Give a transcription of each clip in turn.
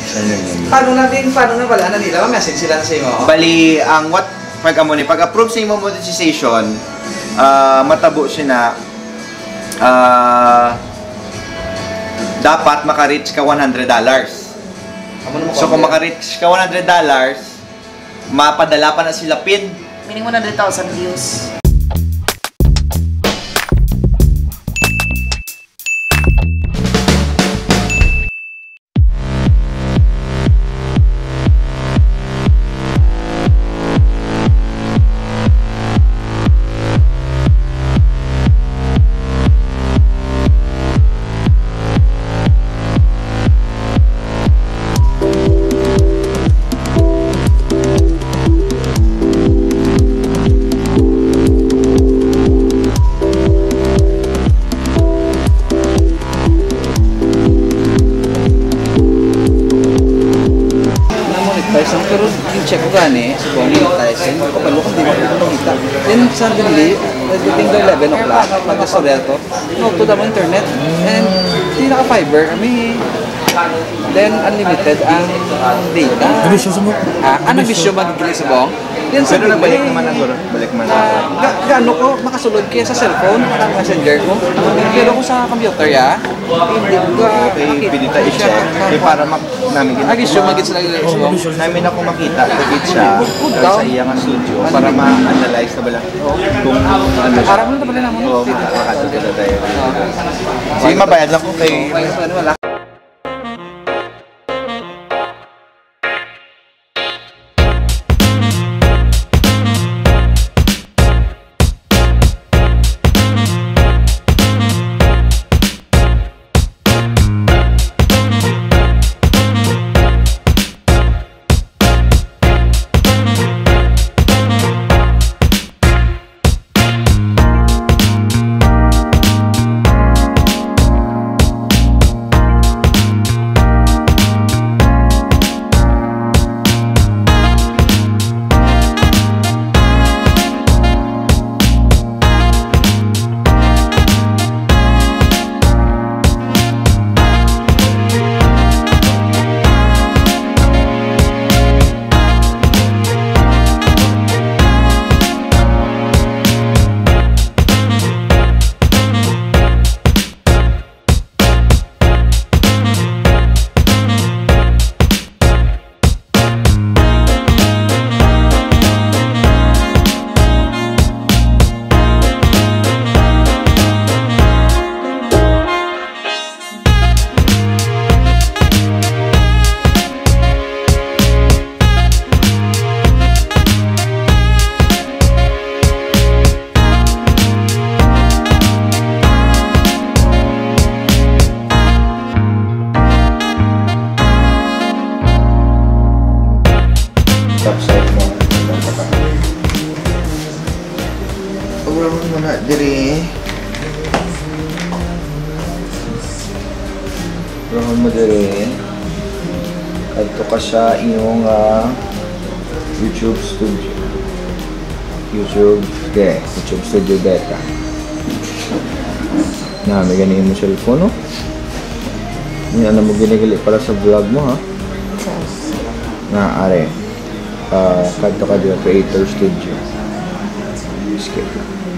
Paano na wala na nila? Message sila sa imo? Bali, ang pag-approve sa imo monetization, matabo siya na dapat maka-reach ka $100. So kung maka-reach ka $100, mapadala pa na sila PIN. Meaning 100,000 views. Pero yung check ko gani, sa buong monetizing, kapalo kung di mo makita. Then suddenly, dating daw 11 o'clock, mag-asurial ko, to the internet, and hindi naka-fiber, then unlimited ang data. Bisyo sa mo? Ano bisyo magigili sa buong? Then Pero nabalik naman na guro. Balik man na. Gaano ko makasulod kaya sa cellphone, parang messenger ko. Pero kung sa computer hindi ko Okay, pinita i-check. Para namin bisyo magigit sila namin ako makita tagit siya sa iyang studio para ma-analyze na bala kung ano siya. Parang ano pala naman? Oo, makakatuto na tayo. Sige, mabayad lang ko kay... Wala. Diri Rohon mo diri kadto ka sa iyong YouTube studio YouTube studio beta na may ganin mo cellphone no? Ano mo ginigali para sa vlog mo ha? Na are kadto ka diri creator studio skip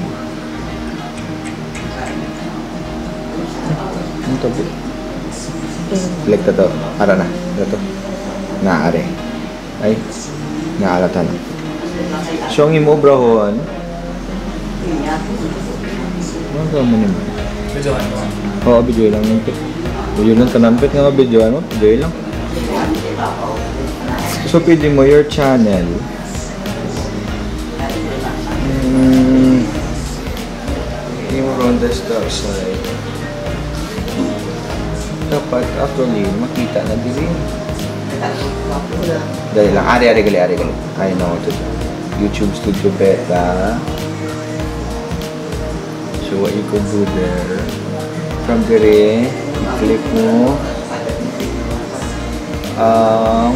tabi. Select to. Ara na. Ito. Naare. Ay. Naalata na. So, ang imo brahon. Ano mo naman? Video ano? Oo, video lang. Video lang. Kanampit nga video ano? Video lang. So, pwede mo your channel. Yung round the star side. Dapat actually makita na diri. Dali lang, ari gali. I know what to do. YouTube Studio Beta. So what you could do there, from diri, i-click mo ang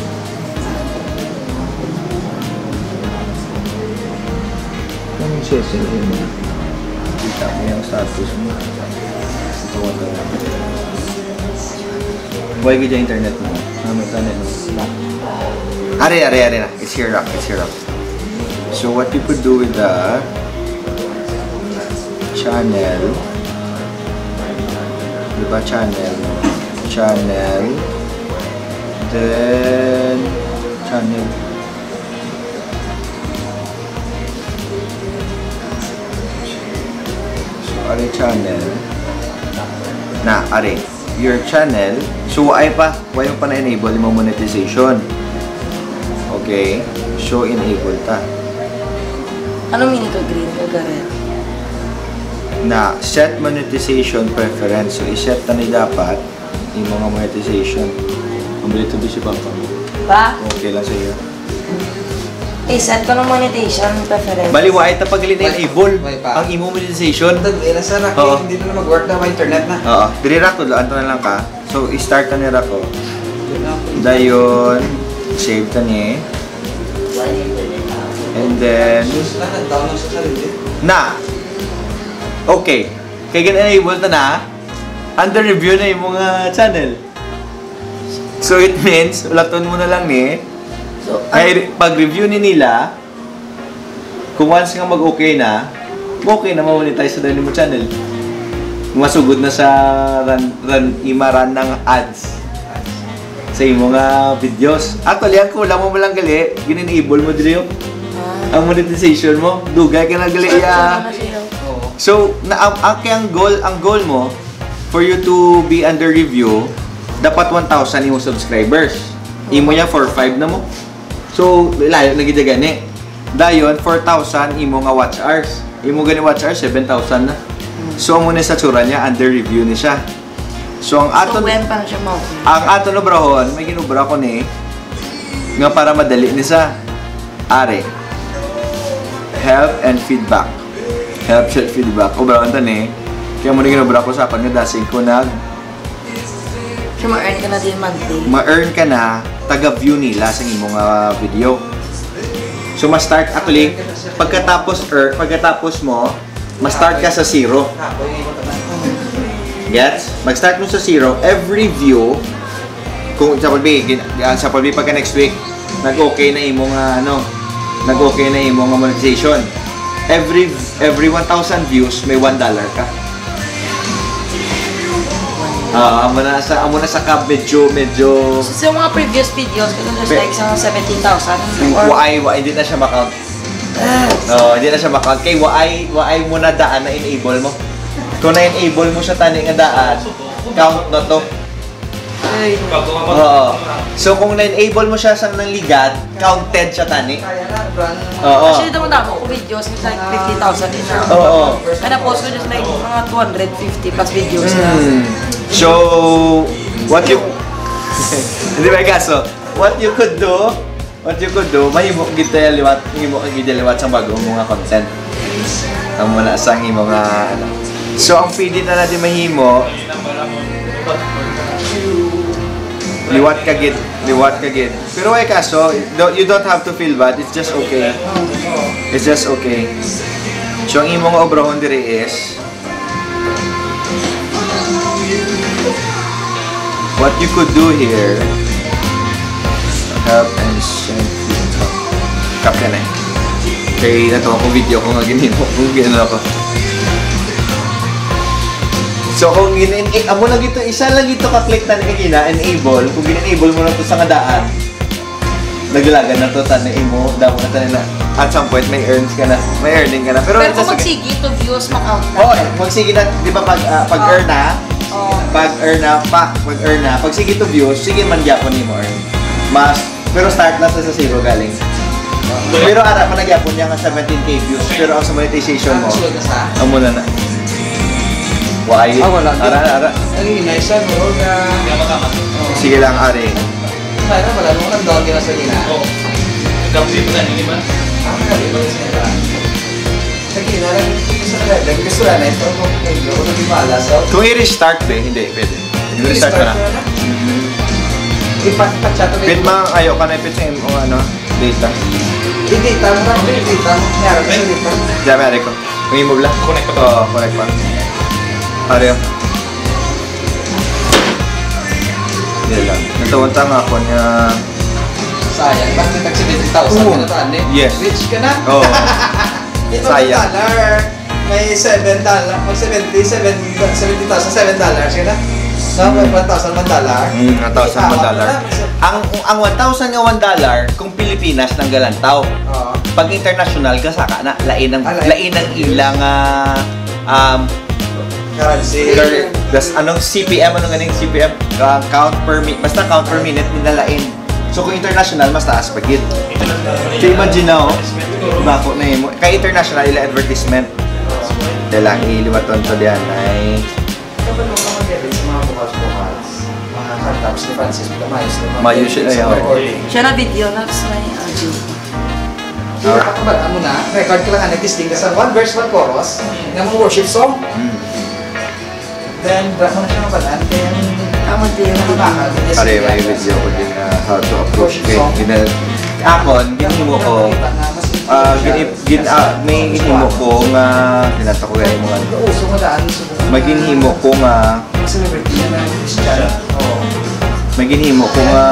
anong setting mo? Kita mo yung status mo. Ito wala. Buhay ka dyan internet mo. Are na. It's here up. So what you could do with the channel, diba channel, then channel. So are channel na are your channel. So why pa na-enable mo monetization. Okay, so enable ta. Ano meaning ka green ka red? Na set monetization preference. So i-set na ni dapat yung mga monetization. Ang bilito doon si Papa mo. Ba? Okay lang sa iyo. I-set ko ng monetization preference. Baliwa ay tapagalin na enable Why pa? ang imo monetization. Ilan sa Oo. hindi na mag-work na internet na. Oo. Diri ra ko laan na lang ka. So i-start na nila ko. Dayon save ta ni. And then News na, nag-down lang sa sarili. na. Okay. Kaya gan-enable ta na. Under review na yung mga channel. So it means, ulaton mo na lang ni. So, Ay, pag-review ni nila, kung once nga mag-okay na, okay na ma-monetize sa dahil mo channel. Masugod na sa imaran ng ads sa imo nga videos. Actually, ang kulang mo lang gali, gin-enable mo dito yung ang monetization mo. Dugay ka na gali ya. Oo. So, ang goal mo for you to be under review, dapat 1,000 imo subscribers. Imo niya 4,500 na mo. So, layo lagi gani. Dayon 4,000 imo nga watch hours. Imo gani watch hours 7,000 na. So, amo na sa tsura niya under review ni siya. So, ang So, aton when pa na siya mo? ang aton obrahon, may ginubra ko ni nga para madali ni sa are. Help and feedback. Help and feedback. Obrahon ta ni. Kaya mo na ginubra ko sa apan nga dasing ko nag So, ma-earn ka na din monthly. ma-earn ka na taga-view nila sa imong video. So ma-start actually pagkatapos mo, ma-start ka sa zero. Gets? Mag-start mo sa zero. Every view kung sa palbi pagka next week nag-okay na imong nag-okay na imong monetization. Every 1,000 views may $1 ka. Amo na sa cap medyo So, yung mga previous videos, kung just like sa 17,000 or... hindi na siya ma-count. No, hindi na siya ma-count. Kay why mo na daan na enable mo. Kung na-enable mo siya tani nga daan, count na to. Ay, Oo. So kung na-enable mo siya sa nang ligat, counted siya tani. Kaya na, run. Oo. actually, naman damo ko videos, it's like 50,000 din na. Oo. And na-post ko just like mga 250 plus videos na. So, what you hindi ba kaso? What you could do, mahimo kita liwat sa bagong mga content. Ang muna sa mga So, ang pwede na natin mahimo liwat ka gid. Pero ay kaso, you don't have to feel bad. It's just okay. It's just okay. So, ang imong obrahon diri is what you could do here, help and send feedback. Kapya na eh. Kaya nato ako video ko nga ginino ako. So kung amo lang ito, isa lang ito ka-click na enable. Kung gin-enable mo na ito sa daan, naglagan na ito, tanain mo, dapat na tanin na at some point may earning ka na. Pero Kung magsigi to views, ma-count na. Oo, magsige na, di ba pag-earn na, pag sige to views, sige man gyapon ni mo earn. Pero start na sa zero galing. Pero ara pa nagyapon niya nga 17k views, pero ang sa monetization mo, ang muna na. Why? Wala. Ara. Ang inaysan mo na... Sige lang, ari. Kaya wala mo nang dog na sa gina. Oo. Nagkampi pa na, hindi ba? Sa gina lang, gusto na ito. Kung hindi maalas. Kung i-restart ba, hindi, pwede. I-restart ka na. Ipat-chat ko. Pwede ma, ayaw ka na ipit sa data. I-data mo lang, i-data mo. Mayroon ka sa data. Diyan, may ari ko. Kung i-move lang. Connect pa to. Oo, connect pa. Ari. Yan lang. unta nga ako niya. Sayang, bakit tag 70,000 Oo. ka na taan eh? Yes. Rich ka na? Oo. Ito Sayang. $1, may $7, mag 70,000, $7 ka na? No, may $1,000 $1. $1,000. Ang $1,000 nga $1 kung Pilipinas nang galantaw. Oo. Pag international ka saka na lain ang ilang Currency. anong CPM ganing CPM count per minute basta count per minute nilalain. So kung international mas taas pag yun. So imagine na bako na mo kay international ila advertisement. Dala iliwaton to diyan ay Kapag mo mag-edit sa mga bukas-bukas, mga startups ni Francis, Mayos siya, ay, recording. Siya na video, tapos may audio. Kaya kakabalaan mo na, record ka lang nga, nag-testing ka sa one verse, one chorus, ng mga worship song. Then, drop mo na siya mabalaan, kaya Tama din. pare may video ko din na how to approach kay akon ginhimo ko may ginhimo ko nga tinata ko kay mo nga Uso mo daan, maginhimo ko nga celebrity na Christian. Oo. maginhimo ko nga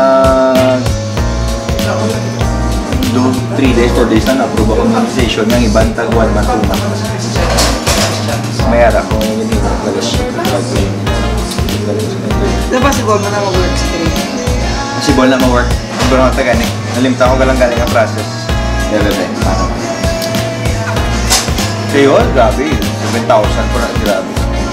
3 days, 4 days na na-approve ako ng organization ng ibang tagwan matuma. Mayara ko ngayon yung Diba siguro na mag-work screen? Possible na ma-work. Siguro nga tagani. Nalimta ko galang-galing ang process. Debe. Kayo, grabe. 7,000 po na. Grabe.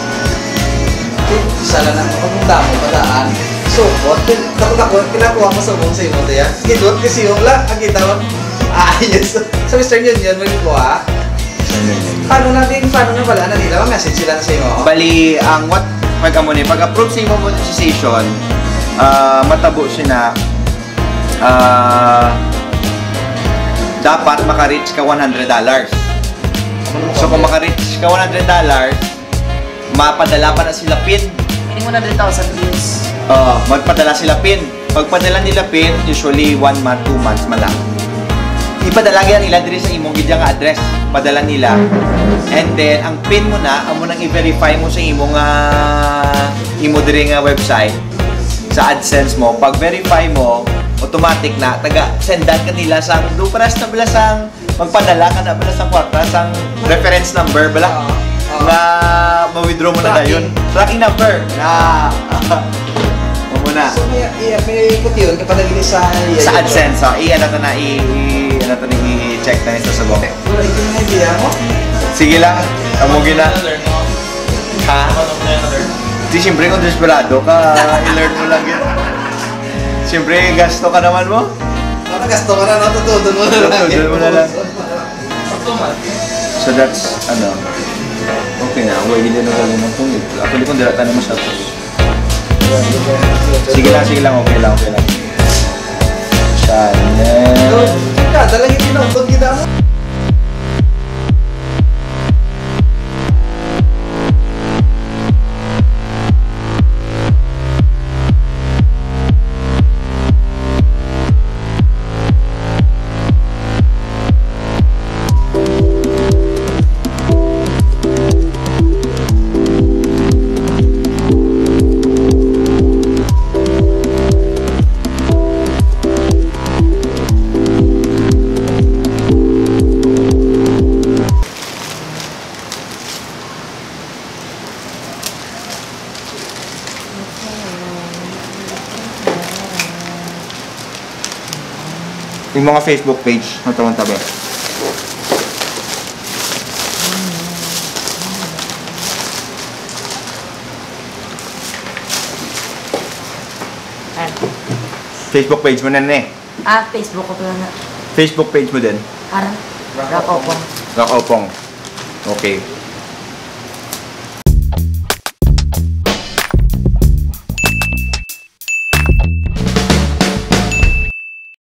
Isa lang na, pagpunta mo, padaan. So, kinakuha ko sa buong sa imo to yan. Gidot kasi yung lang, ang gitawag. Yes. Sa Western Union, magkuha. Paano na wala na nila? Message sila na sa imo. Bali, ang pag-approve sa imong monetization, matabo siya na dapat maka-reach ka $100. So kung maka-reach ka $100, mapadala pa na sila PIN. Meaning 100,000 views. Magpadala sila PIN. Pagpadala nila PIN, usually 1 month, 2 months malang. Ipadala nila diri sa imong gidyang address. Padala nila. And then, ang PIN mo na, amo nang i-verify mo sa imong imo diri nga website sa AdSense mo. Pag verify mo, automatic na taga-sendan ka nila sang paras na bilasang magpadala ka na bilasang kwarta sang reference number bala na ma-withdraw mo na dayon. Tracking number na muna. So, may ikot yun kapag nagili sa AdSense, i-ano na i-check na nito sa buong. Wala ito yung idea mo? Sige lang, amugin na. Ha? Di siyempre kung desperado ka, i-learn mo lang yun. Siyempre, gasto ka naman mo. Para gasto ka na, natutudon mo na lang. Tutudon mo na lang. So that's, okay na. Huwag hindi na gawin ng tungit. Actually, kung dirata naman siya. Sige lang, okay lang. Channel. Dalang yung tinutod kita mo. Yung mga Facebook page, natawang tabi. Facebook page mo na Facebook ko pala na. Facebook page mo din. Rock Opong. Rock Opong. Okay.